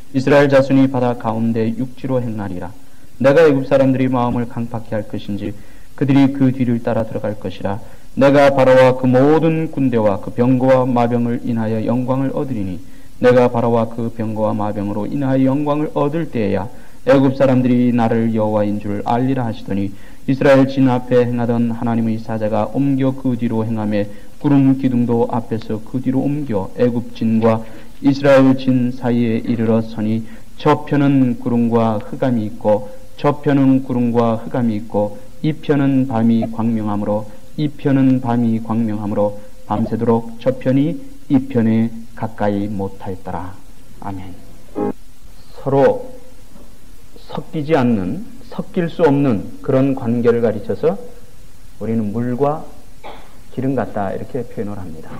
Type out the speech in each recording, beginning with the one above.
이스라엘 자손이 바다 가운데 육지로 행하리라. 내가 애굽 사람들이 마음을 강팍케 할 것인지 그들이 그 뒤를 따라 들어갈 것이라. 내가 바로와 그 모든 군대와 그 병거와 마병을 인하여 영광을 얻으리니 내가 바로와 그 병거와 마병으로 인하여 영광을 얻을 때에야 애굽 사람들이 나를 여호와인 줄 알리라 하시더니 이스라엘 진 앞에 행하던 하나님의 사자가 옮겨 그 뒤로 행하며 구름 기둥도 앞에서 그 뒤로 옮겨 애굽 진과 이스라엘 진 사이에 이르러 서니 저편은 구름과 흑암이 있고 저편은 구름과 흑암이 있고 이 편은 밤이 광명하므로 이 편은 밤이 광명하므로 밤새도록 저편이 이 편에 가까이 못하였더라. 아멘. 서로 섞이지 않는, 섞일 수 없는 그런 관계를 가르쳐서 우리는 물과 기름 같다 이렇게 표현을 합니다.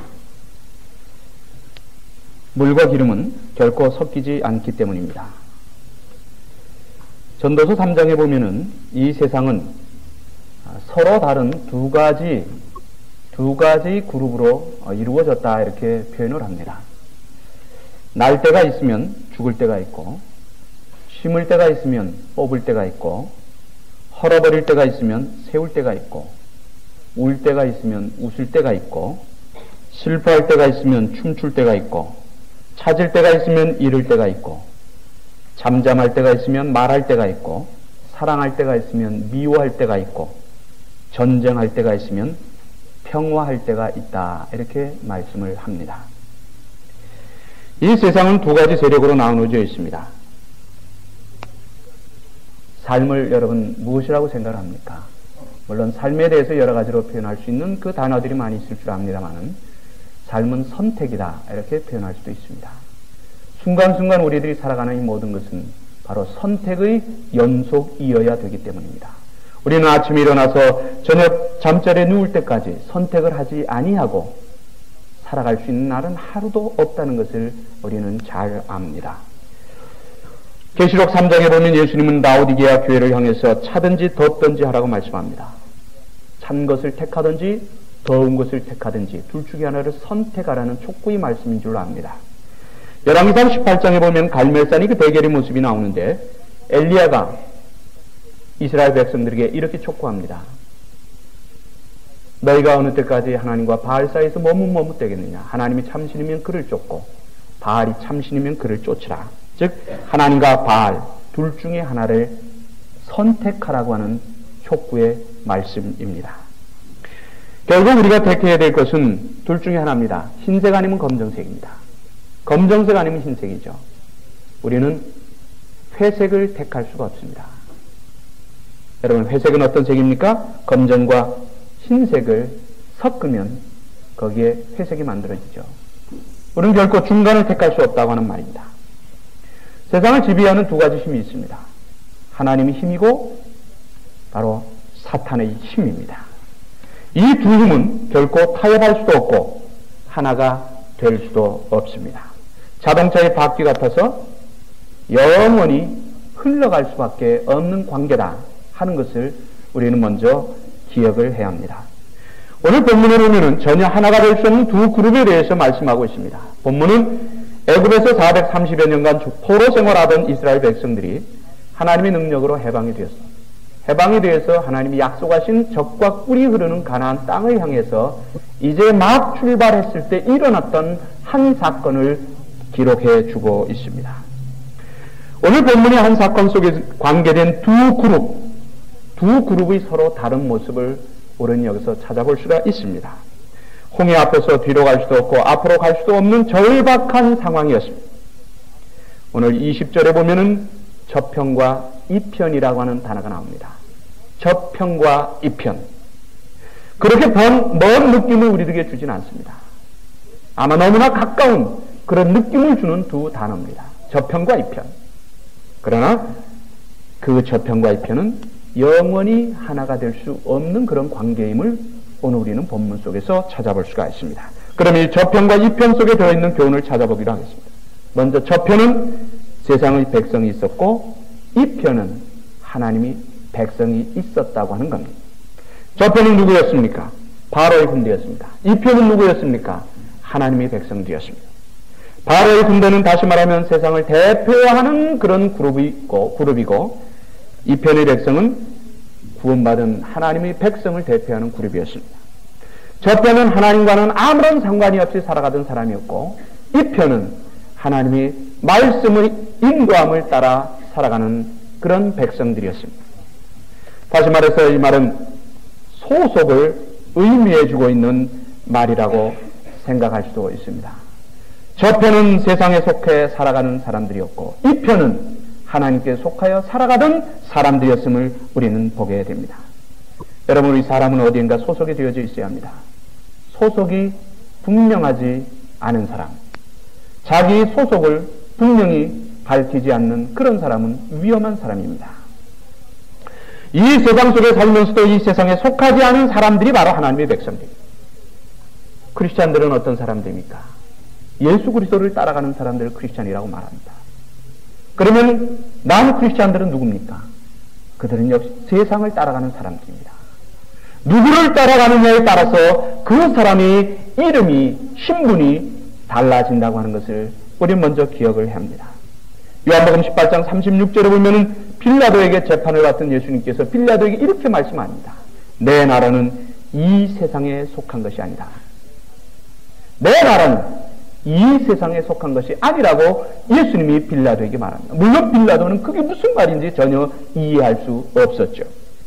물과 기름은 결코 섞이지 않기 때문입니다. 전도서 3장에 보면은 이 세상은 서로 다른 두 가지 그룹으로 이루어졌다 이렇게 표현을 합니다. 날 때가 있으면 죽을 때가 있고, 심을 때가 있으면 뽑을 때가 있고, 헐어버릴 때가 있으면 세울 때가 있고, 울 때가 있으면 웃을 때가 있고, 슬퍼할 때가 있으면 춤출 때가 있고, 찾을 때가 있으면 잃을 때가 있고, 잠잠할 때가 있으면 말할 때가 있고, 사랑할 때가 있으면 미워할 때가 있고, 전쟁할 때가 있으면 평화할 때가 있다 이렇게 말씀을 합니다. 이 세상은 두 가지 세력으로 나누어져 있습니다. 삶을 여러분 무엇이라고 생각합니까? 물론 삶에 대해서 여러 가지로 표현할 수 있는 그 단어들이 많이 있을 줄 압니다만은 삶은 선택이다 이렇게 표현할 수도 있습니다. 순간순간 우리들이 살아가는 이 모든 것은 바로 선택의 연속이어야 되기 때문입니다. 우리는 아침에 일어나서 저녁 잠자리에 누울 때까지 선택을 하지 아니하고 살아갈 수 있는 날은 하루도 없다는 것을 우리는 잘 압니다. 계시록 3장에 보면 예수님은 라오디게아 교회를 향해서 차든지 덥든지 하라고 말씀합니다. 찬 것을 택하든지 더운 것을 택하든지 둘 중에 하나를 선택하라는 촉구의 말씀인 줄 압니다. 열왕기상 18장에 보면 갈멜산이 그 대결의 모습이 나오는데 엘리야가 이스라엘 백성들에게 이렇게 촉구합니다. 너희가 어느 때까지 하나님과 바알 사이에서 머뭇머뭇대겠느냐. 하나님이 참신이면 그를 쫓고 바알이 참신이면 그를 쫓으라. 즉 하나님과 바알 둘 중에 하나를 선택하라고 하는 촉구의 말씀입니다. 결국 우리가 택해야 될 것은 둘 중에 하나입니다. 흰색 아니면 검정색입니다. 검정색 아니면 흰색이죠. 우리는 회색을 택할 수가 없습니다. 여러분 회색은 어떤 색입니까? 검정과 흰색을 섞으면 거기에 회색이 만들어지죠. 우리는 결코 중간을 택할 수 없다고 하는 말입니다. 세상을 지배하는 두 가지 힘이 있습니다. 하나님의 힘이고 바로 사탄의 힘입니다. 이 두 힘은 결코 타협할 수도 없고 하나가 될 수도 없습니다. 자동차의 바퀴 같아서 영원히 흘러갈 수밖에 없는 관계다 하는 것을 우리는 먼저 기억을 해야 합니다. 오늘 본문에 보면은 전혀 하나가 될 수 없는 두 그룹에 대해서 말씀하고 있습니다. 본문은 애굽에서 430여 년간 포로 생활하던 이스라엘 백성들이 하나님의 능력으로 해방이 되었습니다. 해방이 되어서 하나님이 약속하신 젖과 꿀이 흐르는 가나안 땅을 향해서 이제 막 출발했을 때 일어났던 한 사건을 기록해 주고 있습니다. 오늘 본문의 한 사건 속에 관계된 두 그룹의 서로 다른 모습을 우리는 여기서 찾아볼 수가 있습니다. 홍해 앞에서 뒤로 갈 수도 없고 앞으로 갈 수도 없는 절박한 상황이었습니다. 오늘 20절에 보면은 저편과 이편이라고 하는 단어가 나옵니다. 저편과 이편. 그렇게 먼 느낌을 우리들에게 주진 않습니다. 아마 너무나 가까운 그런 느낌을 주는 두 단어입니다. 저편과 이편. 그러나 그 저편과 이편은 영원히 하나가 될 수 없는 그런 관계임을 오늘 우리는 본문 속에서 찾아볼 수가 있습니다. 그럼 이 저편과 이편 속에 들어있는 교훈을 찾아보기로 하겠습니다. 먼저 저편은 세상의 백성이 있었고 이편은 하나님이 백성이 있었다고 하는 겁니다. 저편은 누구였습니까? 바로의 군대였습니다. 이편은 누구였습니까? 하나님의 백성들이었습니다. 바알의 군대는 다시 말하면 세상을 대표하는 그런 그룹이고 이 편의 백성은 구원받은 하나님의 백성을 대표하는 그룹이었습니다. 저 편은 하나님과는 아무런 상관이 없이 살아가던 사람이었고 이 편은 하나님의 말씀의 인도함을 따라 살아가는 그런 백성들이었습니다. 다시 말해서 이 말은 소속을 의미해주고 있는 말이라고 생각할 수도 있습니다. 저 편은 세상에 속해 살아가는 사람들이었고 이 편은 하나님께 속하여 살아가던 사람들이었음을 우리는 보게 됩니다. 여러분, 우리 사람은 어디인가 소속이 되어져 있어야 합니다. 소속이 분명하지 않은 사람, 자기 소속을 분명히 밝히지 않는 그런 사람은 위험한 사람입니다. 이 세상 속에 살면서도 이 세상에 속하지 않은 사람들이 바로 하나님의 백성들입니다. 크리스찬들은 어떤 사람들입니까? 예수 그리스도를 따라가는 사람들을 크리스찬이라고 말합니다. 그러면 남은 크리스찬들은 누굽니까? 그들은 역시 세상을 따라가는 사람들입니다. 누구를 따라가느냐에 따라서 그 사람의 이름이, 신분이 달라진다고 하는 것을 우리는 먼저 기억을 해야 합니다. 요한복음 18장 36절에 보면은 빌라도에게 재판을 받던 예수님께서 빌라도에게 이렇게 말씀합니다. 내 나라는 이 세상에 속한 것이 아니다. 내 나라는 이 세상에 속한 것이 아니라고 예수님이 빌라도에게 말합니다. 물론 빌라도는 그게 무슨 말인지 전혀 이해할 수 없었죠.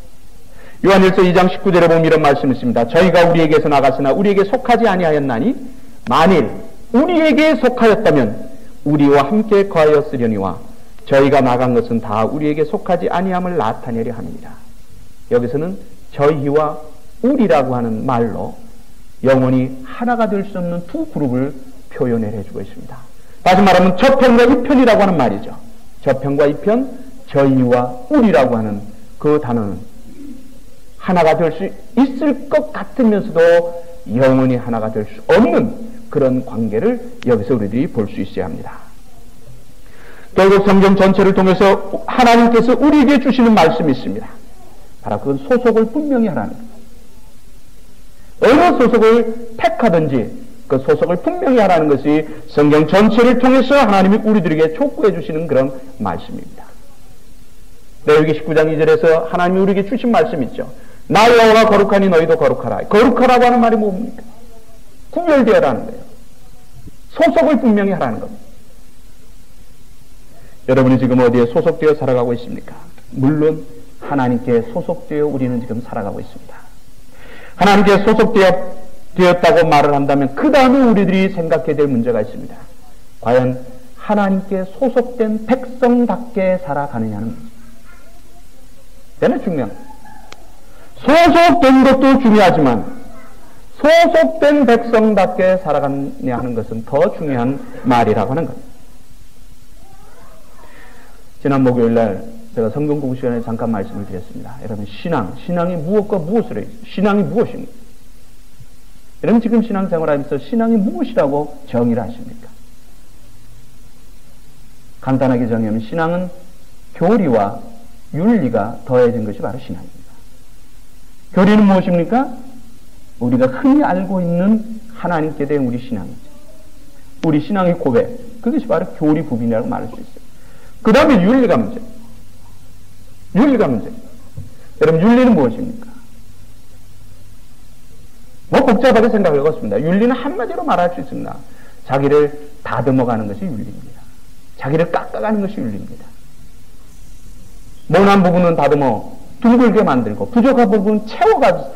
요한일서 2장 19절에 보면 이런 말씀이 있습니다. 저희가 우리에게서 나갔으나 우리에게 속하지 아니하였나니 만일 우리에게 속하였다면 우리와 함께 거하였으려니와 저희가 나간 것은 다 우리에게 속하지 아니함을 나타내려 합니다. 여기서는 저희와 우리라고 하는 말로 영원히 하나가 될 수 없는 두 그룹을 표현을 해주고 있습니다. 다시 말하면 저편과 이편이라고 하는 말이죠. 저편과 이편, 저희와 우리라고 하는 그 단어는 하나가 될 수 있을 것 같으면서도 영원히 하나가 될 수 없는 그런 관계를 여기서 우리들이 볼 수 있어야 합니다. 결국 성경 전체를 통해서 하나님께서 우리에게 주시는 말씀이 있습니다. 바로 그건 소속을 분명히 하라는 거예요. 어느 소속을 택하든지 그 소속을 분명히 하라는 것이 성경 전체를 통해서 하나님이 우리들에게 촉구해 주시는 그런 말씀입니다. 레위기 19장 2절에서 하나님이 우리에게 주신 말씀이 있죠. 나 여호와가 거룩하니 너희도 거룩하라. 거룩하라고 하는 말이 뭡니까? 구별되어라는 거예요. 소속을 분명히 하라는 겁니다. 여러분이 지금 어디에 소속되어 살아가고 있습니까? 물론 하나님께 소속되어 우리는 지금 살아가고 있습니다. 하나님께 소속되었다고 말을 한다면 그 다음에 우리들이 생각해야 될 문제가 있습니다. 과연 하나님께 소속된 백성답게 살아가느냐는 문제. 이는 중요합니다. 소속된 것도 중요하지만 소속된 백성답게 살아가느냐 하는 것은 더 중요한 말이라고 하는 겁니다. 지난 목요일날 제가 성경 공부 시간에 잠깐 말씀을 드렸습니다. 여러분, 신앙이 무엇과 무엇을 해요? 신앙이 무엇입니까? 여러분, 지금 신앙생활하면서 신앙이 무엇이라고 정의를 하십니까? 간단하게 정의하면 신앙은 교리와 윤리가 더해진 것이 바로 신앙입니다. 교리는 무엇입니까? 우리가 흔히 알고 있는 하나님께 대한 우리 신앙이죠. 우리 신앙의 고백, 그것이 바로 교리 부분이라고 말할 수 있어요. 그 다음에 윤리가 문제. 여러분, 윤리는 무엇입니까? 뭐 복잡하게 생각을 해봤습니다. 윤리는 한마디로 말할 수 있습니다. 자기를 다듬어가는 것이 윤리입니다. 자기를 깎아가는 것이 윤리입니다. 모난 부분은 다듬어 둥글게 만들고 부족한 부분은 채워가지고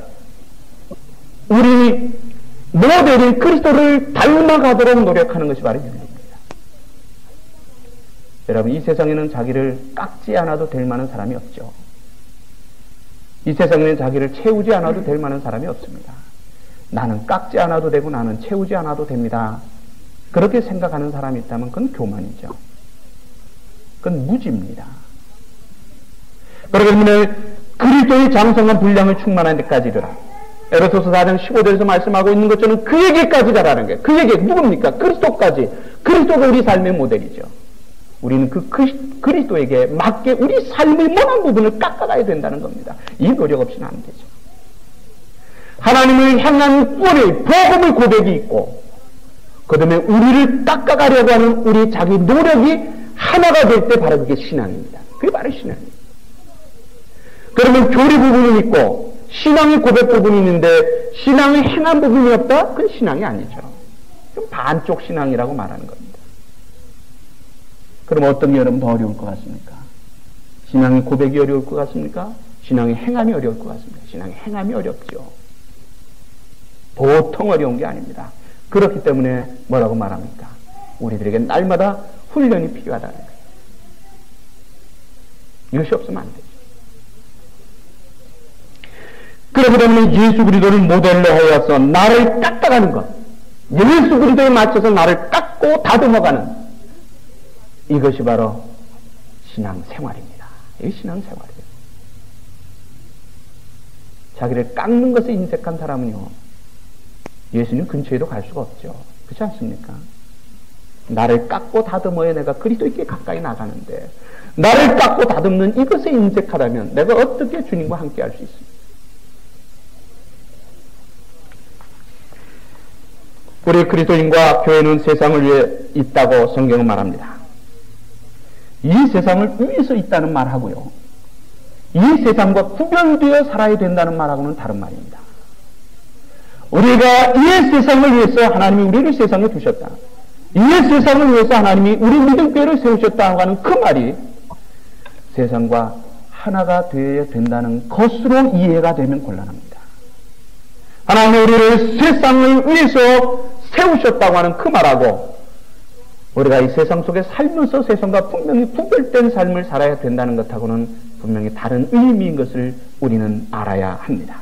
우리 모델인 그리스도를 닮아가도록 노력하는 것이 바로 윤리입니다. 여러분, 이 세상에는 자기를 깎지 않아도 될 만한 사람이 없죠. 이 세상에는 자기를 채우지 않아도 될 만한 사람이 없습니다. 나는 깎지 않아도 되고 나는 채우지 않아도 됩니다. 그렇게 생각하는 사람이 있다면 그건 교만이죠. 그건 무지입니다. 그러기 때문에 그리스도의 장성한 분량을 충만한 데까지 이르라. 에베소서 4장 15절에서 말씀하고 있는 것처럼 그에게까지 가라는 거예요. 그에게 누굽니까? 그리스도까지. 그리스도가 우리 삶의 모델이죠. 우리는 그 그리스도에게 맞게 우리 삶의 모난 부분을 깎아가야 된다는 겁니다. 이 노력 없이는 안 되죠. 하나님을 향한 구원의 복음의 고백이 있고 그 다음에 우리를 깎아가려고 하는 우리 자기 노력이 하나가 될 때 바로 그게 신앙입니다. 그게 바로 신앙입니다. 그러면 교리 부분이 있고 신앙의 고백 부분이 있는데 신앙의 행한 부분이 없다? 그건 신앙이 아니죠. 그럼 반쪽 신앙이라고 말하는 겁니다. 그럼 어떤 게 여러분 더 어려울 것 같습니까? 신앙의 고백이 어려울 것 같습니까? 신앙의 행함이 어려울 것 같습니다. 신앙의 행함이 어렵죠. 보통 어려운 게 아닙니다. 그렇기 때문에 뭐라고 말합니까? 우리들에게 날마다 훈련이 필요하다는 거예요. 이것이 없으면 안 되죠. 그렇기 때문에 예수 그리스도를 모델로 하여서 나를 깎아가는 것, 예수 그리스도에 맞춰서 나를 깎고 다듬어가는 이것이 바로 신앙생활입니다. 이게 신앙생활이에요. 자기를 깎는 것에 인색한 사람은요, 예수님 근처에도 갈 수가 없죠. 그렇지 않습니까? 나를 깎고 다듬어야 내가 그리스도께 가까이 나가는데 나를 깎고 다듬는 이것에 인색하다면 내가 어떻게 주님과 함께 할 수 있습니까? 우리 그리스도인과 교회는 세상을 위해 있다고 성경은 말합니다. 이 세상을 위해서 있다는 말하고요, 이 세상과 구별되어 살아야 된다는 말하고는 다른 말입니다. 우리가 이 세상을 위해서 하나님이 우리를 세상에 두셨다, 이 세상을 위해서 하나님이 우리 믿음교회를 세우셨다고 하는 그 말이 세상과 하나가 되어야 된다는 것으로 이해가 되면 곤란합니다. 하나님이 우리를 세상을 위해서 세우셨다고 하는 그 말하고 우리가 이 세상 속에 살면서 세상과 분명히 구별된 삶을 살아야 된다는 것하고는 분명히 다른 의미인 것을 우리는 알아야 합니다.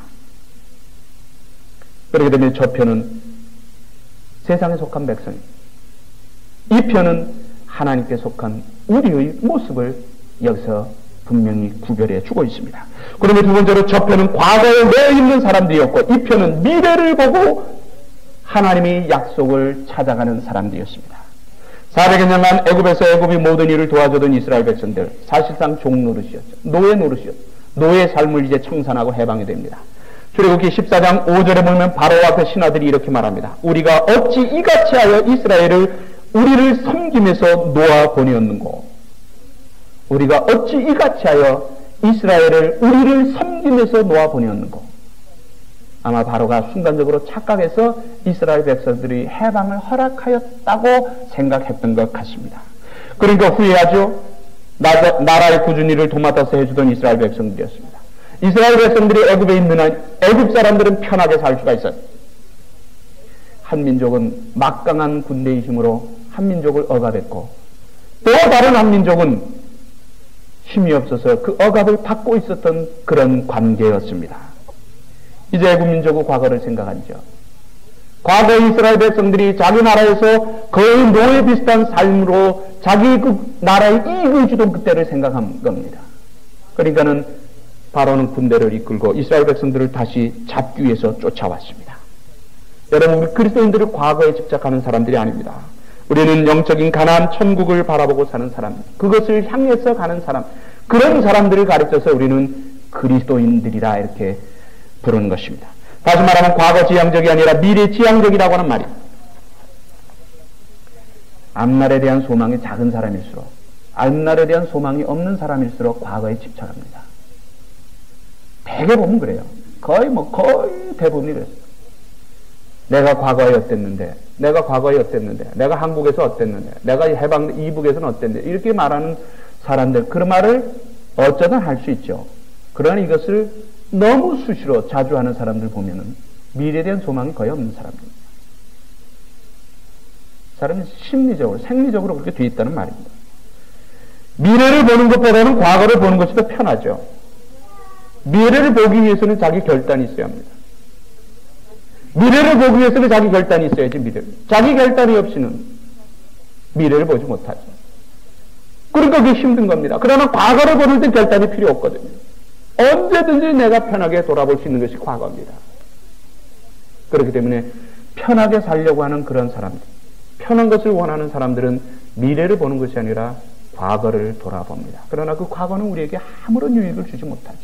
그렇게 되면 저 편은 세상에 속한 백성입니다. 이 편은 하나님께 속한 우리의 모습을 여기서 분명히 구별해 주고 있습니다. 그러면 두 번째로 저 편은 과거에 매여 있는 사람들이었고 이 편은 미래를 보고 하나님의 약속을 찾아가는 사람들이었습니다. 400여 년간 애굽에서 애굽이 모든 일을 도와주던 이스라엘 백성들, 사실상 종노릇이었죠. 노예 노릇이었죠. 노예 삶을 이제 청산하고 해방이 됩니다. 출애굽기 14장 5절에 보면 바로와 그 신하들이 이렇게 말합니다. 우리가 어찌 이같이 하여 이스라엘을 우리를 섬김에서 놓아 보내었는고, 우리가 어찌 이같이 하여 이스라엘을 우리를 섬김에서 놓아 보내었는고. 아마 바로가 순간적으로 착각해서 이스라엘 백성들이 해방을 허락하였다고 생각했던 것 같습니다. 그러니까 후회하죠. 나라의 꾸준히 일을 도맡아서 해주던 이스라엘 백성들이었습니다. 이스라엘 백성들이 애굽에 있는 한 애굽 사람들은 편하게 살 수가 있어요. 한 민족은 막강한 군대의 힘으로 한 민족을 억압했고 또 다른 한 민족은 힘이 없어서 그 억압을 받고 있었던 그런 관계였습니다. 이제 애굽 민족의 과거를 생각하죠. 과거 이스라엘 백성들이 자기 나라에서 거의 노예 비슷한 삶으로 자기 그 나라의 이익을 주던 그때를 생각한 겁니다. 그러니까는 바로는 군대를 이끌고 이스라엘 백성들을 다시 잡기 위해서 쫓아왔습니다. 여러분, 우리 그리스도인들이 과거에 집착하는 사람들이 아닙니다. 우리는 영적인 가나안 천국을 바라보고 사는 사람, 그것을 향해서 가는 사람, 그런 사람들을 가르쳐서 우리는 그리스도인들이라 이렇게 부르는 것입니다. 다시 말하면 과거 지향적이 아니라 미래 지향적이라고 하는 말입니다. 앞날에 대한 소망이 작은 사람일수록, 앞날에 대한 소망이 없는 사람일수록 과거에 집착합니다. 대개 보면 그래요. 거의 대부분이 그랬어요. 내가 과거에 어땠는데, 내가 한국에서 어땠는데, 내가 해방 이북에서는 어땠는데, 이렇게 말하는 사람들, 그런 말을 어쩌든 할 수 있죠. 그러나 이것을 너무 수시로 자주 하는 사람들 보면은 미래에 대한 소망이 거의 없는 사람입니다. 사람이 심리적으로, 생리적으로 그렇게 돼 있다는 말입니다. 미래를 보는 것보다는 과거를 보는 것이 더 편하죠. 미래를 보기 위해서는 자기 결단이 있어야 합니다. 미래를 보기 위해서는 자기 결단이 있어야지, 미래를. 자기 결단이 없이는 미래를 보지 못하죠. 그러니까 그게 힘든 겁니다. 그러나 과거를 보는 데 결단이 필요 없거든요. 언제든지 내가 편하게 돌아볼 수 있는 것이 과거입니다. 그렇기 때문에 편하게 살려고 하는 그런 사람들, 편한 것을 원하는 사람들은 미래를 보는 것이 아니라 과거를 돌아봅니다. 그러나 그 과거는 우리에게 아무런 유익을 주지 못하죠.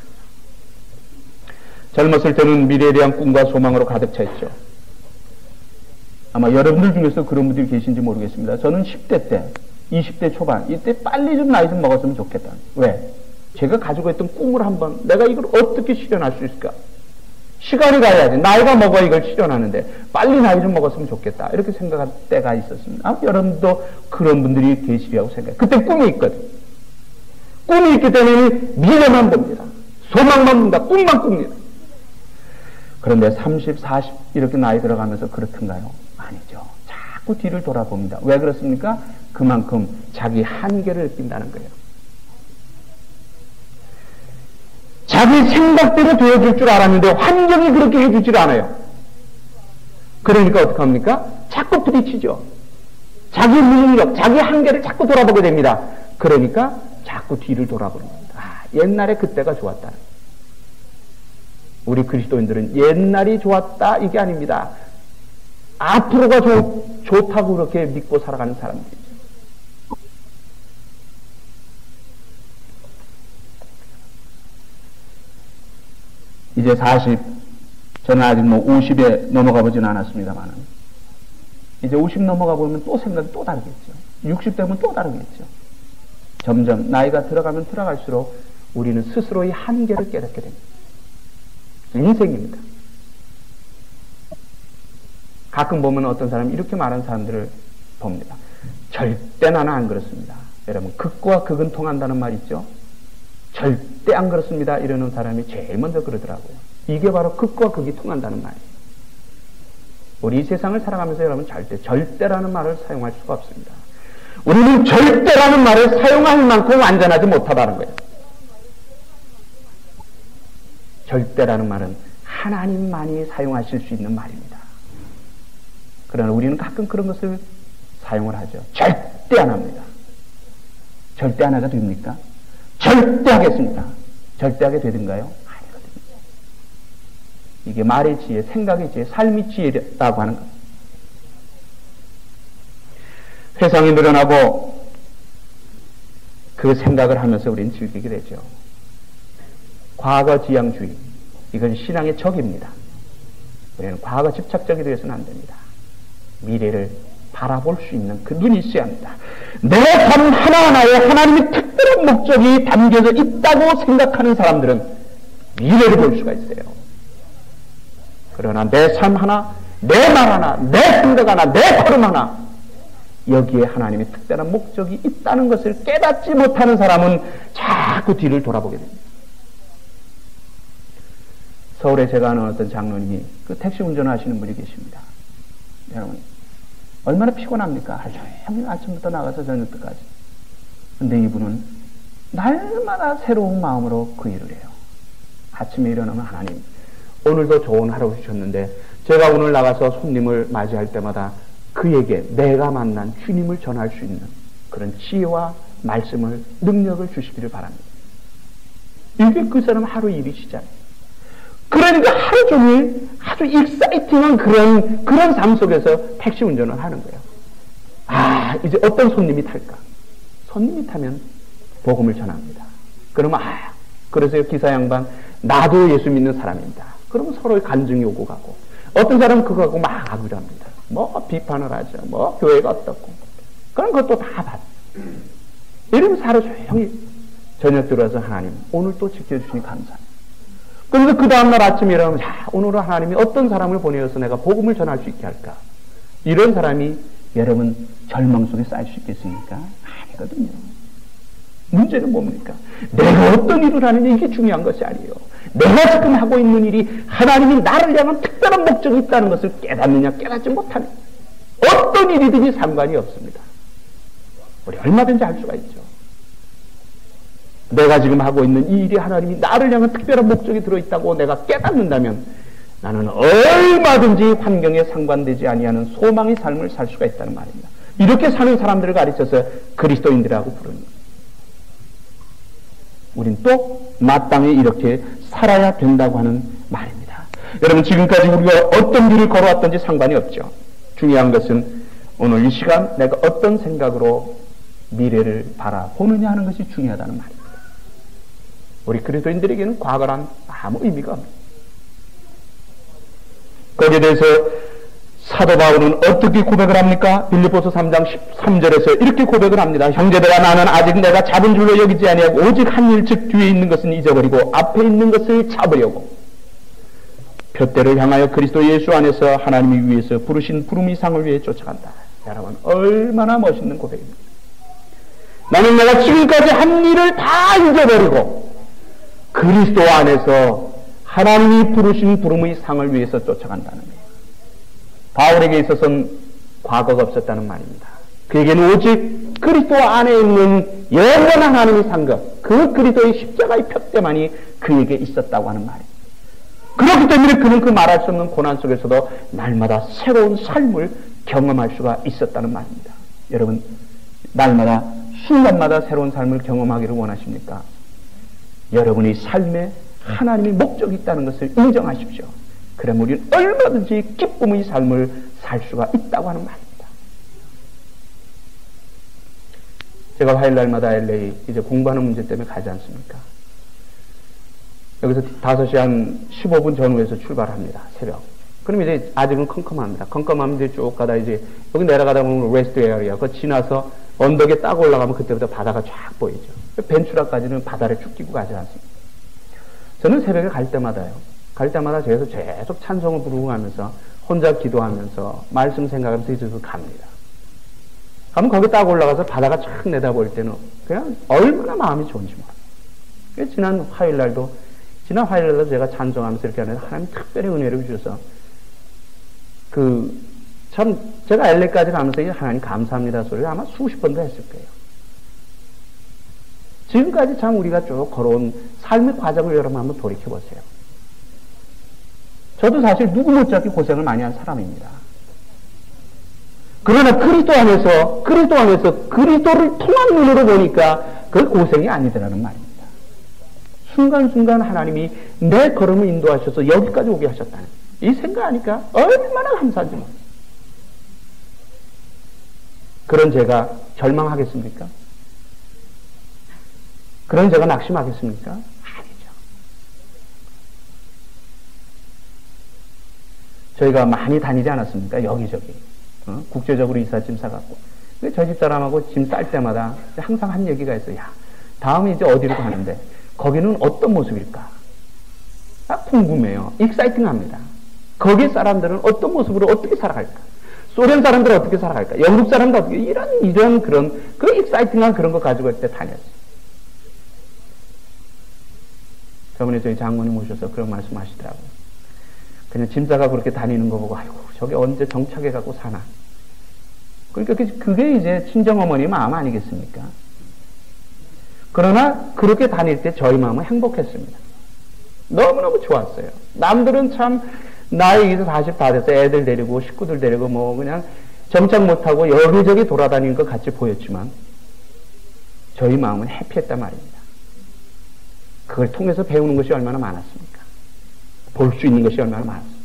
젊었을 때는 미래에 대한 꿈과 소망으로 가득 차 있죠. 아마 여러분들 중에서 그런 분들이 계신지 모르겠습니다. 저는 10대 때, 20대 초반, 이때 빨리 좀 나이 좀 먹었으면 좋겠다. 왜? 제가 가지고 있던 꿈을 한번 내가 이걸 어떻게 실현할 수 있을까? 시간이 가야지. 나이가 먹어 이걸 실현하는데 빨리 나이 좀 먹었으면 좋겠다. 이렇게 생각할 때가 있었습니다. 여러분도 그런 분들이 계시리라고 생각해요. 그때 꿈이 있거든. 꿈이 있기 때문에 미래만 봅니다. 소망만 봅니다. 꿈만 꿉니다. 그런데 30, 40 이렇게 나이 들어가면서 그렇던가요? 아니죠. 자꾸 뒤를 돌아봅니다. 왜 그렇습니까? 그만큼 자기 한계를 느낀다는 거예요. 자기 생각대로 되어줄 줄 알았는데 환경이 그렇게 해주질 않아요. 그러니까 어떡합니까? 자꾸 부딪히죠. 자기 무능력, 자기 한계를 자꾸 돌아보게 됩니다. 그러니까 자꾸 뒤를 돌아보는 겁니다. 옛날에 그때가 좋았다. 우리 그리스도인들은 옛날이 좋았다 이게 아닙니다. 앞으로가 좋다고 그렇게 믿고 살아가는 사람들이죠. 이제 40, 저는 아직 50에 넘어가 보지는 않았습니다만 이제 50 넘어가 보면 또 생각이 또 다르겠죠. 60 되면 또 다르겠죠. 점점 나이가 들어가면 들어갈수록 우리는 스스로의 한계를 깨닫게 됩니다. 인생입니다. 가끔 보면 어떤 사람이 이렇게 말하는 사람들을 봅니다. 절대 나는 안 그렇습니다. 여러분, 극과 극은 통한다는 말 있죠? 절대 안 그렇습니다. 이러는 사람이 제일 먼저 그러더라고요. 이게 바로 극과 극이 통한다는 말이에요. 우리 이 세상을 살아가면서 여러분 절대라는 말을 사용할 수가 없습니다. 우리는 절대라는 말을 사용할 만큼 완전하지 못하다는 거예요. 절대라는 말은 하나님만이 사용하실 수 있는 말입니다. 그러나 우리는 가끔 그런 것을 사용을 하죠. 절대 안 합니다. 절대 안 하게 됩니까? 절대 하겠습니다. 절대 하게 되든가요? 아니거든요. 이게 말의 지혜, 생각의 지혜, 삶의 지혜라고 하는 겁니다. 회상이 늘어나고 그 생각을 하면서 우리는 즐기게 되죠. 과거 지향주의, 이건 신앙의 적입니다. 우리는 과거 집착적이 되어서는 안 됩니다. 미래를 바라볼 수 있는 그 눈이 있어야 합니다. 내 삶 하나하나에 하나님의 특별한 목적이 담겨져 있다고 생각하는 사람들은 미래를 볼 수가 있어요. 그러나 내 삶 하나, 내 말 하나, 내 생각 하나, 내 걸음 하나, 여기에 하나님의 특별한 목적이 있다는 것을 깨닫지 못하는 사람은 자꾸 뒤를 돌아보게 됩니다. 서울에 제가 아는 어떤 장로님이 그 택시 운전을 하시는 분이 계십니다. 여러분, 얼마나 피곤합니까? 하루 종일 아침부터 나가서 저녁 때까지. 근데 이분은 날마다 새로운 마음으로 그 일을 해요. 아침에 일어나면 하나님, 오늘도 좋은 하루 주셨는데 제가 오늘 나가서 손님을 맞이할 때마다 그에게 내가 만난 주님을 전할 수 있는 그런 지혜와 말씀을, 능력을 주시기를 바랍니다. 이게 그 사람 하루 일이 시작이에요. 그러니까 하루 종일 아주 익사이팅한 그런 삶 속에서 택시 운전을 하는 거예요. 이제 어떤 손님이 탈까? 손님이 타면 복음을 전합니다. 그러면 그래서 기사 양반, 나도 예수 믿는 사람입니다. 그러면 서로의 간증이 오고 가고, 어떤 사람은 그거 갖고 막 아부합니다. 비판을 하죠. 교회가 어떻고. 그런 것도 다 받아요. 이러면서 하루 종일 저녁 들어와서 하나님, 오늘 또 지켜주시니 감사합니다. 그래서 그 다음날 아침에 일어나면, 오늘은 하나님이 어떤 사람을 보내어서 내가 복음을 전할 수 있게 할까? 이런 사람이 여러분 절망 속에 쌓일 수 있겠습니까? 아니거든요. 문제는 뭡니까? 내가 어떤 일을 하느냐, 이게 중요한 것이 아니에요. 내가 지금 하고 있는 일이 하나님이 나를 향한 특별한 목적이 있다는 것을 깨닫느냐, 깨닫지 못하느냐. 어떤 일이든지 상관이 없습니다. 우리 얼마든지 할 수가 있죠. 내가 지금 하고 있는 이 일이 하나님이 나를 향한 특별한 목적이 들어있다고 내가 깨닫는다면 나는 얼마든지 환경에 상관되지 아니하는 소망의 삶을 살 수가 있다는 말입니다. 이렇게 사는 사람들을 가르쳐서 그리스도인들이라고 부릅니다. 우린 또 마땅히 이렇게 살아야 된다고 하는 말입니다. 여러분, 지금까지 우리가 어떤 길을 걸어왔든지 상관이 없죠. 중요한 것은 오늘 이 시간 내가 어떤 생각으로 미래를 바라보느냐 하는 것이 중요하다는 말입니다. 우리 그리스도인들에게는 과거란 아무 의미가 없습니다. 거기에 대해서 사도 바울은 어떻게 고백을 합니까? 빌립보서 3장 13절에서 이렇게 고백을 합니다. 형제들아, 나는 아직 내가 잡은 줄로 여기지 아니하고 오직 한 일, 즉 뒤에 있는 것은 잊어버리고 앞에 있는 것을 잡으려고 표대를 향하여 그리스도 예수 안에서 하나님이 위해서 부르신 부름의 상을 위해 쫓아간다. 여러분, 얼마나 멋있는 고백입니다. 나는 내가 지금까지 한 일을 다 잊어버리고 그리스도 안에서 하나님이 부르신 부름의 상을 위해서 쫓아간다는 거예요. 바울에게 있어서는 과거가 없었다는 말입니다. 그에게는 오직 그리스도 안에 있는 영원한 하나님의 상급, 그 그리스도의 십자가의 표대만이 그에게 있었다고 하는 말입니다. 그렇기 때문에 그는 그 말할 수 없는 고난 속에서도 날마다 새로운 삶을 경험할 수가 있었다는 말입니다. 여러분, 날마다 순간마다 새로운 삶을 경험하기를 원하십니까? 여러분의 삶에 하나님의 목적이 있다는 것을 인정하십시오. 그럼 우리는 얼마든지 기쁨의 삶을 살 수가 있다고 하는 말입니다. 제가 화요일날마다 LA 이제 공부하는 문제 때문에 가지 않습니까? 여기서 5시 한 15분 전후에서 출발합니다. 새벽. 그럼 이제 아직은 컴컴합니다. 컴컴하면 이제 쭉 가다 이제 여기 내려가다 보면 레스트 에어리아 그거 지나서 언덕에 딱 올라가면 그때부터 바다가 쫙 보이죠. 벤추라까지는 바다를 쭉 끼고 가지 않습니다. 저는 새벽에 갈 때마다요. 갈 때마다 계속 찬송을 부르고 가면서 혼자 기도하면서 말씀 생각하면서 이제서 갑니다. 가면 거기 딱 올라가서 바다가 쫙 내다볼 때는 그냥 얼마나 마음이 좋은지 몰라요. 지난 화요일날도 제가 찬송하면서 이렇게 하는데 하나님 특별히 은혜를 주셔서 참 제가 LA까지 가면서 하나님 감사합니다 소리를 아마 수십 번도 했을 거예요. 지금까지 참 우리가 쭉 걸어온 삶의 과정을 여러분 한번 돌이켜보세요. 저도 사실 누구 못지않게 고생을 많이 한 사람입니다. 그러나 그리스도 안에서 그리스도를 통한 눈으로 보니까 그 고생이 아니더라는 말입니다. 순간순간 하나님이 내 걸음을 인도하셔서 여기까지 오게 하셨다는 이 생각하니까 얼마나 감사한지 모르겠어요. 그런 제가 절망하겠습니까? 그런 제가 낙심하겠습니까? 아니죠. 저희가 많이 다니지 않았습니까? 여기저기. 국제적으로 이삿짐 사갖고. 저 집사람하고 짐 쌀 때마다 항상 한 얘기가 있어요. 야, 다음에 이제 어디로 가는데 거기는 어떤 모습일까? 궁금해요. 익사이팅합니다. 거기 사람들은 어떤 모습으로 어떻게 살아갈까? 소련 사람들은 어떻게 살아갈까? 영국 사람들 어떻게 이런 그런 그 익사이팅한 그런 거 가지고 그때 다녔어요. 저번에 저희 장모님 오셔서 그런 말씀 하시더라고요. 그냥 짐 싸가 그렇게 다니는 거 보고 아이고 저게 언제 정착해 갖고 사나. 그러니까 그게 이제 친정어머니 마음 아니겠습니까? 그러나 그렇게 다닐 때 저희 마음은 행복했습니다. 너무너무 좋았어요. 남들은 참 나이 이제 40 다 돼서 애들 데리고 식구들 데리고 뭐 그냥 정착 못하고 여기저기 돌아다니는 것 같이 보였지만 저희 마음은 해피했단 말입니다. 그걸 통해서 배우는 것이 얼마나 많았습니까? 볼 수 있는 것이 얼마나 많았습니까?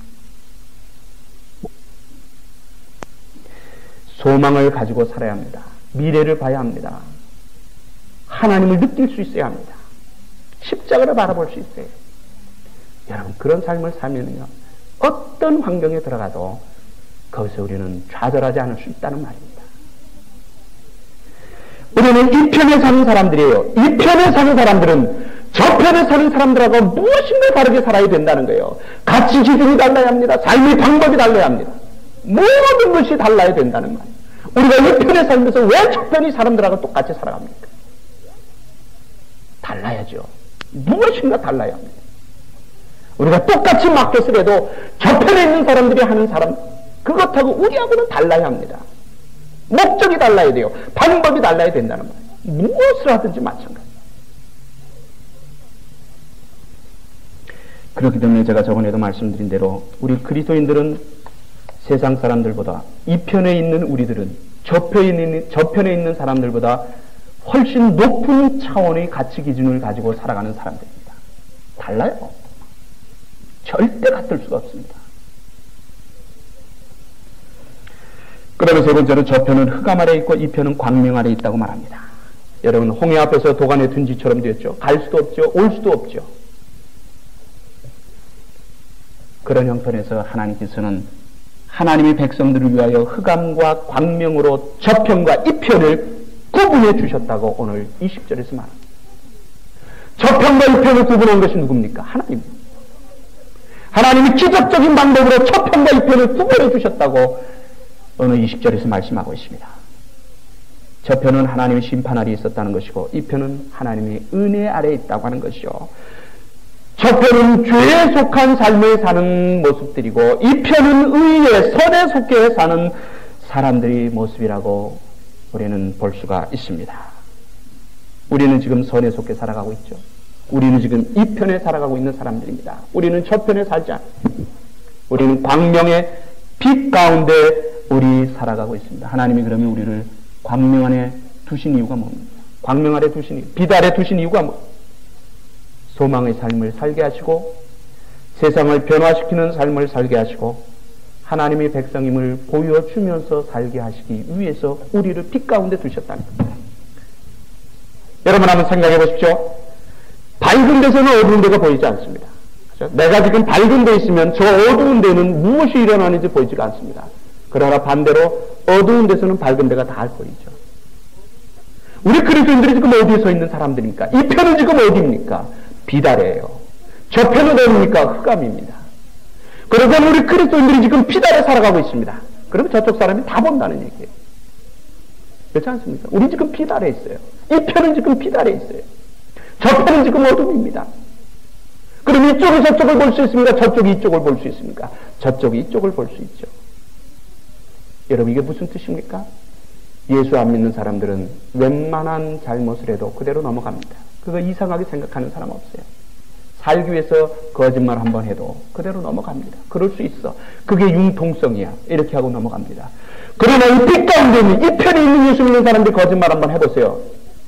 소망을 가지고 살아야 합니다. 미래를 봐야 합니다. 하나님을 느낄 수 있어야 합니다. 십자가를 바라볼 수 있어요. 여러분 그런 삶을 살면요 어떤 환경에 들어가도 거기서 우리는 좌절하지 않을 수 있다는 말입니다. 우리는 이 편에 사는 사람들이에요. 이 편에 사는 사람들은 저 편에 사는 사람들하고 무엇인가 다르게 살아야 된다는 거예요. 가치 기준이 달라야 합니다. 삶의 방법이 달라야 합니다. 모든 것이 달라야 된다는 말이에요. 우리가 이 편에 살면서 왜 저 편이 사람들하고 똑같이 살아갑니까? 달라야죠. 무엇인가 달라야 합니다. 우리가 똑같이 맡겼을 해도 저 편에 있는 사람들이 하는 사람 그것하고 우리하고는 달라야 합니다. 목적이 달라야 돼요. 방법이 달라야 된다는 말이에요. 무엇을 하든지 마찬가지예요. 그렇기 때문에 제가 저번에도 말씀드린 대로 우리 그리스도인들은 세상 사람들보다 이 편에 있는 우리들은 저 편에 있는 사람들보다 훨씬 높은 차원의 가치 기준을 가지고 살아가는 사람들입니다. 달라요. 절대 같을 수가 없습니다. 그 다음에 세 번째로 저 편은 흑암 아래 있고 이 편은 광명 아래 있다고 말합니다. 여러분 홍해 앞에서 도간에 둔 지처럼 되었죠. 갈 수도 없죠. 올 수도 없죠. 그런 형편에서 하나님께서는 하나님의 백성들을 위하여 흑암과 광명으로 저편과 이편을 구분해 주셨다고 오늘 20절에서 말합니다. 저편과 이편을 구분한 것이 누굽니까? 하나님. 하나님이 기적적인 방법으로 저편과 이편을 구분해 주셨다고 오늘 20절에서 말씀하고 있습니다. 저편은 하나님의 심판 아래 있었다는 것이고 이편은 하나님의 은혜 아래에 있다고 하는 것이요. 저편은 죄에 속한 삶을 사는 모습들이고 이편은 의의 선에 속해 사는 사람들의 모습이라고 우리는 볼 수가 있습니다. 우리는 지금 선에 속해 살아가고 있죠. 우리는 지금 이편에 살아가고 있는 사람들입니다. 우리는 저편에 살지 않습니다. 우리는 광명의 빛 가운데 우리 살아가고 있습니다. 하나님이 그러면 우리를 광명 안에 두신 이유가 뭡니까? 광명 아래 두신 이유, 빛 아래 두신 이유가 뭡니까? 소망의 삶을 살게 하시고 세상을 변화시키는 삶을 살게 하시고 하나님의 백성임을 보여주면서 살게 하시기 위해서 우리를 빛 가운데 두셨다는 겁니다. 여러분 한번 생각해 보십시오. 밝은 데서는 어두운 데가 보이지 않습니다. 그렇죠? 내가 지금 밝은 데 있으면 저 어두운 데는 무엇이 일어나는지 보이지가 않습니다. 그러나 반대로 어두운 데서는 밝은 데가 다 보이죠. 우리 그리스도인들이 지금 어디에 서 있는 사람들입니까? 이 편은 지금 어디입니까? 빛 아래예요. 저 편은 어디입니까? 흑암입니다. 그러면 우리 그리스도인들이 지금 빛 아래 살아가고 있습니다. 그러면 저쪽 사람이 다 본다는 얘기예요. 그렇지 않습니까? 우리 지금 빛 아래 있어요. 이 편은 지금 빛 아래 있어요. 저 편은 지금 어둠입니다. 그럼 이쪽이 저쪽을 볼 수 있습니까? 저쪽이 이쪽을 볼 수 있습니까? 저쪽이 이쪽을 볼 수 있죠. 여러분 이게 무슨 뜻입니까? 예수 안 믿는 사람들은 웬만한 잘못을 해도 그대로 넘어갑니다. 그거 이상하게 생각하는 사람 없어요. 살기 위해서 거짓말 한번 해도 그대로 넘어갑니다. 그럴 수 있어. 그게 융통성이야. 이렇게 하고 넘어갑니다. 그러나 이 빛 가운데 있는 이 편에 있는 예수 믿는 사람들 거짓말 한번 해보세요.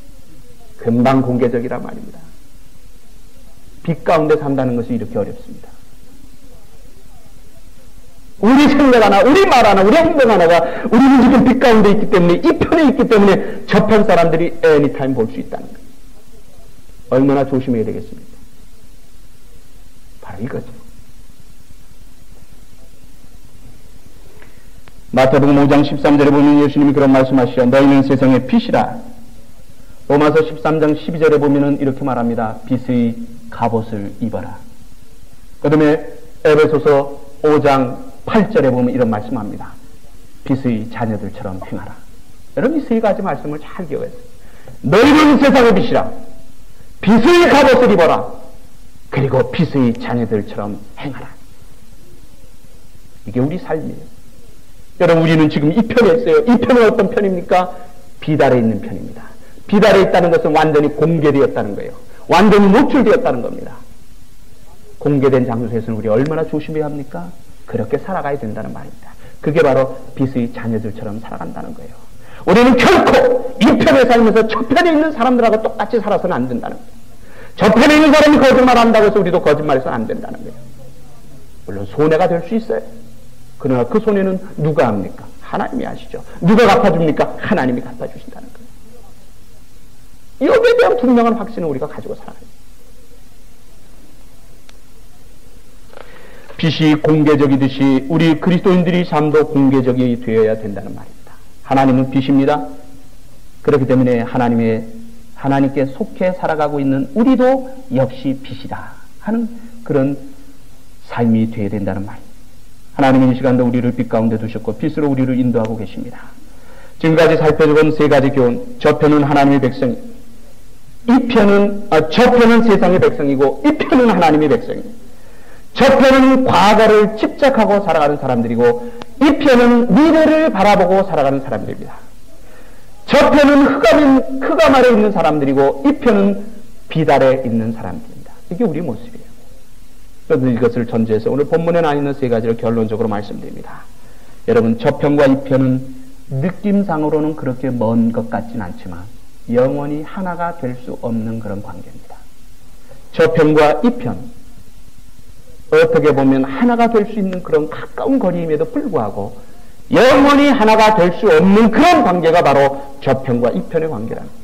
금방 공개적이란 말입니다. 빛 가운데 산다는 것이 이렇게 어렵습니다. 우리 생각 하나, 우리 말 하나, 우리 행동 하나가 우리는 지금 빛 가운데 있기 때문에 이 편에 있기 때문에 저편 사람들이 애니타임 볼 수 있다는 거예요. 얼마나 조심해야 되겠습니까? 바로 이거죠. 마태복음 5장 13절에 보면 예수님이 그런 말씀하시죠. 너희는 세상의 빛이라. 로마서 13장 12절에 보면 이렇게 말합니다. 빛의 갑옷을 입어라. 그 다음에 에베소서 5장 8절에 보면 이런 말씀합니다. 빛의 자녀들처럼 행하라. 여러분 이 세 가지 말씀을 잘 기억하세요. 너희는 세상의 빛이라. 빛의 갑옷을 입어라. 그리고 빛의 자녀들처럼 행하라. 이게 우리 삶이에요. 여러분 우리는 지금 이 편에 있어요. 이 편은 어떤 편입니까? 빛 아래 있는 편입니다. 빛 아래 있다는 것은 완전히 공개되었다는 거예요. 완전히 노출되었다는 겁니다. 공개된 장소에서는 우리 얼마나 조심해야 합니까? 그렇게 살아가야 된다는 말입니다. 그게 바로 빛의 자녀들처럼 살아간다는 거예요. 우리는 결코 이 편에 살면서 저 편에 있는 사람들하고 똑같이 살아서는 안 된다는 거예요. 저 편에 있는 사람이 거짓말 한다고 해서 우리도 거짓말해서는 안 된다는 거예요. 물론 손해가 될 수 있어요. 그러나 그 손해는 누가 합니까? 하나님이 하시죠. 누가 갚아줍니까? 하나님이 갚아주신다는 거예요. 여기에 대한 분명한 확신을 우리가 가지고 살아야 돼요. 빛이 공개적이듯이 우리 그리스도인들의 삶도 공개적이 되어야 된다는 말입니다. 하나님은 빛입니다. 그렇기 때문에 하나님께 속해 살아가고 있는 우리도 역시 빛이다 하는 그런 삶이 되어야 된다는 말입니다. 하나님은 이 시간도 우리를 빛 가운데 두셨고 빛으로 우리를 인도하고 계십니다. 지금까지 살펴본 세 가지 교훈. 저편은 하나님의 백성이, 저편은 세상의 백성이고 이 편은 하나님의 백성입니다. 저편은 과거를 집착하고 살아가는 사람들이고 이 편은 미래를 바라보고 살아가는 사람들입니다. 저편은 흑암 아래 있는 사람들이고 이 편은 빛 아래 있는 사람들입니다. 이게 우리 모습이에요. 그런데 이것을 전제해서 오늘 본문에 나와 있는 세 가지를 결론적으로 말씀드립니다. 여러분 저편과 이 편은 느낌상으로는 그렇게 먼 것 같진 않지만 영원히 하나가 될 수 없는 그런 관계입니다. 저편과 이 편 어떻게 보면 하나가 될 수 있는 그런 가까운 거리임에도 불구하고 영원히 하나가 될 수 없는 그런 관계가 바로 저편과 이 편의 관계라는 거예요.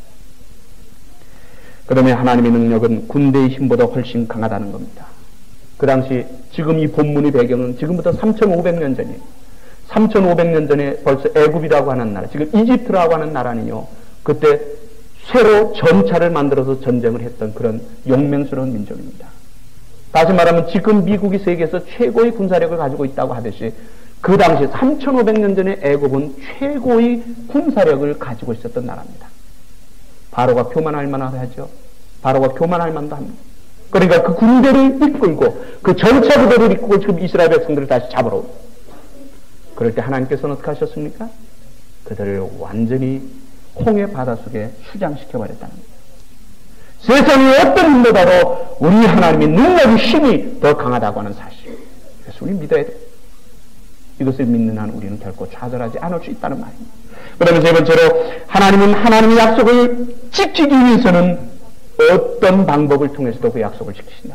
그 다음에 하나님의 능력은 군대의 힘보다 훨씬 강하다는 겁니다. 그 당시 지금 이 본문의 배경은 지금부터 3,500년 전이에요. 3,500년 전에 벌써 애굽이라고 하는 나라, 지금 이집트라고 하는 나라는요, 그때 새로 전차를 만들어서 전쟁을 했던 그런 용맹스러운 민족입니다. 다시 말하면 지금 미국이 세계에서 최고의 군사력을 가지고 있다고 하듯이 그 당시 3,500년 전에 애굽은 최고의 군사력을 가지고 있었던 나라입니다. 바로가 교만할 만하죠. 바로가 교만할 만도 합니다. 그러니까 그 군대를 이끌고 그 전차 부대를 이끌고 지금 이스라엘 백성들을 다시 잡으러 오고, 그럴 때 하나님께서는 어떻게 하셨습니까? 그들을 완전히 홍해 바다 속에 수장시켜 버렸다는 거예요. 세상의 어떤 힘보다도 우리 하나님의 능력이 힘이 더 강하다고 하는 사실. 그래서 우리 믿어야 돼요. 이것을 믿는 한 우리는 결코 좌절하지 않을 수 있다는 말입니다. 그러면 세 번째로, 하나님은 하나님의 약속을 지키기 위해서는 어떤 방법을 통해서도 그 약속을 지키신다.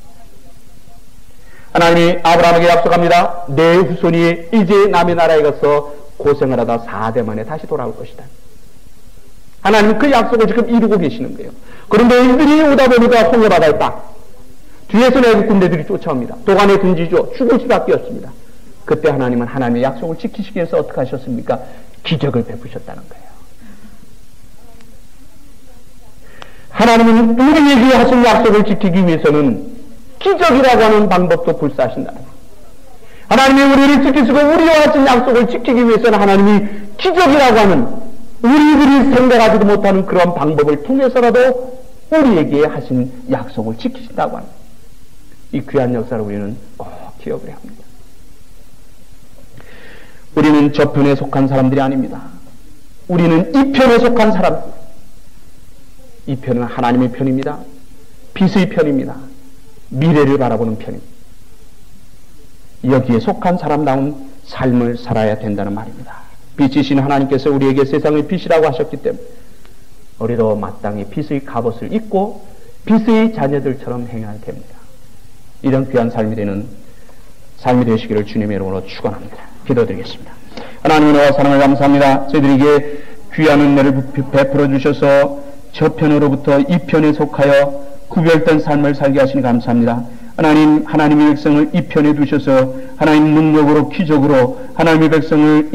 하나님이 아브라함에게 약속합니다. 내 후손이 이제 남의 나라에 가서 고생을 하다 4대 만에 다시 돌아올 것이다. 하나님은 그 약속을 지금 이루고 계시는 거예요. 그런데 이들이 오다 보니까 홍해바다에 딱 뒤에서 애국 군대들이 쫓아옵니다. 도간에 던지죠. 죽을 수밖에 없습니다. 그때 하나님은 하나님의 약속을 지키시기 위해서 어떻게 하셨습니까? 기적을 베푸셨다는 거예요. 하나님은 우리에게 하신 약속을 지키기 위해서는 기적이라고 하는 방법도 불사하신다. 하나님이 우리를 지키시고 우리와 하신 약속을 지키기 위해서는 하나님이 기적이라고 하는 우리들이 생각하지도 못하는 그런 방법을 통해서라도 우리에게 하신 약속을 지키신다고 합니다. 이 귀한 역사를 우리는 꼭 기억을 해야 합니다. 우리는 저편에 속한 사람들이 아닙니다. 우리는 이 편에 속한 사람입니다. 이 편은 하나님의 편입니다. 빛의 편입니다. 미래를 바라보는 편입니다. 여기에 속한 사람다운 삶을 살아야 된다는 말입니다. 빛이신 하나님께서 우리에게 세상의 빛이라고 하셨기 때문에 우리도 마땅히 빛의 갑옷을 입고 빛의 자녀들처럼 행해야 됩니다. 이런 귀한 삶이 되시기를 주님의 이름으로 축원합니다. 기도드리겠습니다. 하나님 은혜와 사랑을 감사합니다. 저희들에게 귀한 은혜를 베풀어 주셔서 저편으로부터 이 편에 속하여 구별된 삶을 살게 하시니 감사합니다. 하나님, 하나님의 백성을 이 편에 두셔서 하나님 능력으로 기적으로 하나님의 백성을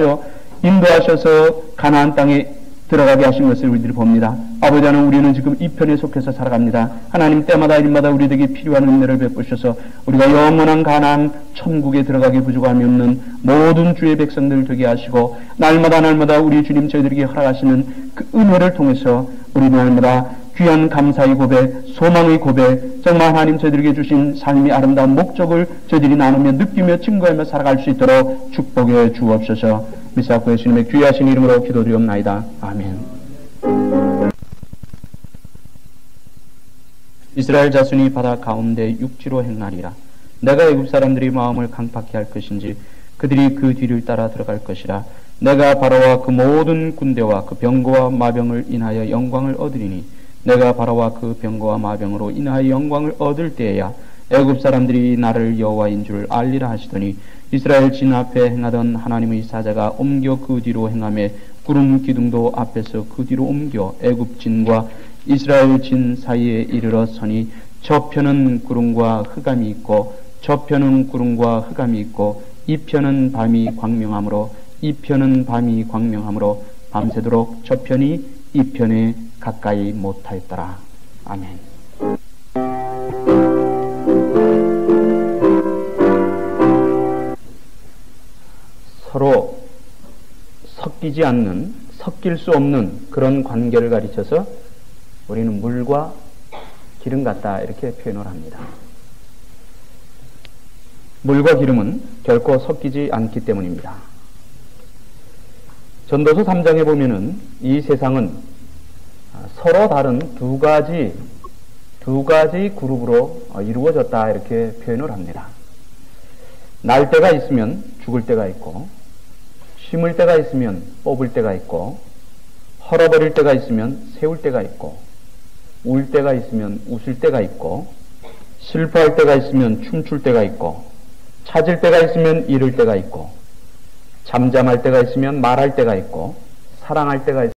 인도하셔서 가나안 땅에 들어가게 하신 것을 우리들이 봅니다. 아버지 하나님, 우리는 지금 이 편에 속해서 살아갑니다. 하나님, 때마다 일마다 우리에게 필요한 은혜를 베푸셔서 우리가 영원한 가나안 천국에 들어가기 부족함이 없는 모든 주의 백성들 되게 하시고, 날마다 우리 주님 저희들에게 허락하시는 그 은혜를 통해서 우리 날마다 귀한 감사의 고백, 소망의 고백, 정말 하나님 저희들에게 주신 삶의 아름다운 목적을 저희들이 나누며 느끼며 증거하며 살아갈 수 있도록 축복해 주옵소서. 미사코 예수님의 귀하신 이름으로 기도드리옵나이다. 아멘. 이스라엘 자손이 바다 가운데 육지로 행하리라. 내가 애굽 사람들이 마음을 강팍케 할 것인지 그들이 그 뒤를 따라 들어갈 것이라. 내가 바로와 그 모든 군대와 그 병거와 마병을 인하여 영광을 얻으리니 내가 바로와 그 병거와 마병으로 인하여 영광을 얻을 때에야 애굽 사람들이 나를 여호와인 줄 알리라 하시더니, 이스라엘 진 앞에 행하던 하나님의 사자가 옮겨 그 뒤로 행하며 구름 기둥도 앞에서 그 뒤로 옮겨 애굽 진과 이스라엘 진 사이에 이르러 서니, 저편은 구름과 흑암이 있고 저편은 구름과 흑암이 있고 이 편은 밤이 광명하므로 이 편은 밤이 광명하므로 밤새도록 저편이 이 편에 가까이 못하였더라. 아멘. 서로 섞이지 않는, 섞일 수 없는 그런 관계를 가르쳐서 우리는 물과 기름 같다 이렇게 표현을 합니다. 물과 기름은 결코 섞이지 않기 때문입니다. 전도서 3장에 보면은 이 세상은 서로 다른 두 가지 그룹으로 이루어졌다 이렇게 표현을 합니다. 날 때가 있으면 죽을 때가 있고, 심을 때가 있으면 뽑을 때가 있고, 헐어버릴 때가 있으면 세울 때가 있고, 울 때가 있으면 웃을 때가 있고, 슬퍼할 때가 있으면 춤출 때가 있고, 찾을 때가 있으면 잃을 때가 있고, 잠잠할 때가 있으면 말할 때가 있고, 사랑할 때가 있으면